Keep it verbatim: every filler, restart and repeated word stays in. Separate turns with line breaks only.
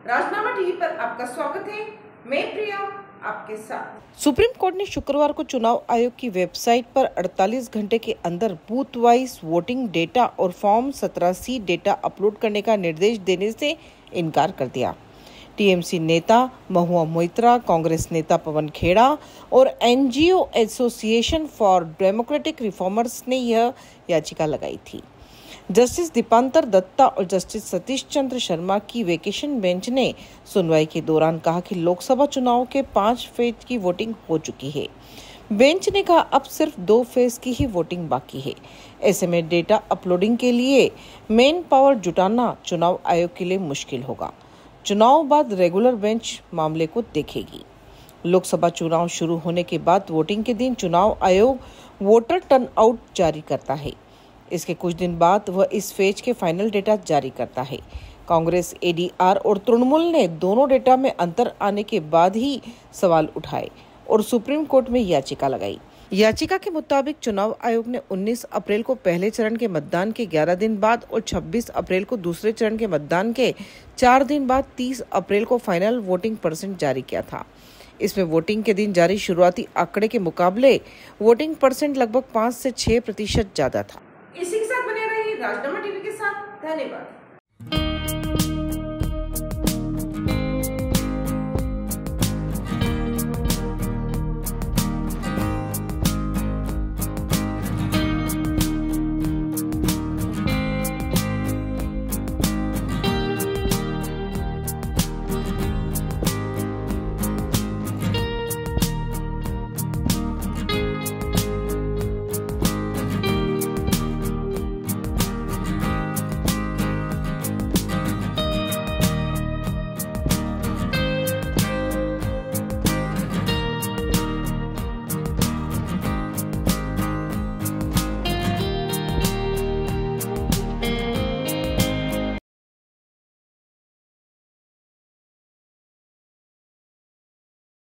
राजनामा TV पर आपका स्वागत है। मैं प्रिया आपके साथ।
सुप्रीम कोर्ट ने शुक्रवार को चुनाव आयोग की वेबसाइट पर अड़तालीस घंटे के अंदर बूथ वाइज वोटिंग डेटा और फॉर्म सत्रह सी डेटा अपलोड करने का निर्देश देने से इनकार कर दिया। टीएमसी नेता महुआ मोइत्रा, कांग्रेस नेता पवन खेड़ा और NGO association for democratic reformers ने यह याचिका लगाई थी। जस्टिस दीपांतर दत्ता और जस्टिस सतीश चंद्र शर्मा की वेकेशन बेंच ने सुनवाई के दौरान कहा कि लोकसभा चुनाव के पांच फेज की वोटिंग हो चुकी है। बेंच ने कहा अब सिर्फ दो फेज की ही वोटिंग बाकी है। ऐसे में डेटा अपलोडिंग के लिए मेन पावर जुटाना चुनाव आयोग के लिए मुश्किल होगा। चुनाव बाद रेगुलर बेंच मामले को देखेगी। लोकसभा चुनाव शुरू होने के बाद वोटिंग के दिन चुनाव आयोग वोटर टर्नआउट जारी करता है। इसके कुछ दिन बाद वह इस फेज के फाइनल डेटा जारी करता है। कांग्रेस, एडीआर और तृणमूल ने दोनों डेटा में अंतर आने के बाद ही सवाल उठाए और सुप्रीम कोर्ट में याचिका लगाई। याचिका के मुताबिक चुनाव आयोग ने उन्नीस अप्रैल को पहले चरण के मतदान के ग्यारह दिन बाद और छब्बीस अप्रैल को दूसरे चरण के मतदान के चार दिन बाद तीस अप्रैल को फाइनल वोटिंग परसेंट जारी किया था। इसमें वोटिंग के दिन जारी शुरुआती आंकड़े के मुकाबले वोटिंग परसेंट लगभग पाँच से छह प्रतिशत ज्यादा था।
इसी के साथ बने रहिए राजनामा टीवी के साथ। धन्यवाद।